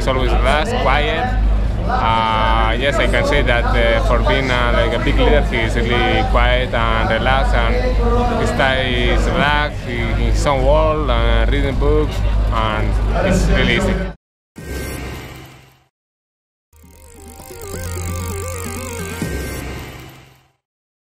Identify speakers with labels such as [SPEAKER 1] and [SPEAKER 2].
[SPEAKER 1] He's always relaxed, quiet. Yes, I can say that for being like a big leader, he is really quiet and relaxed, and he stays relaxed in his own world, reading books, and it's really easy.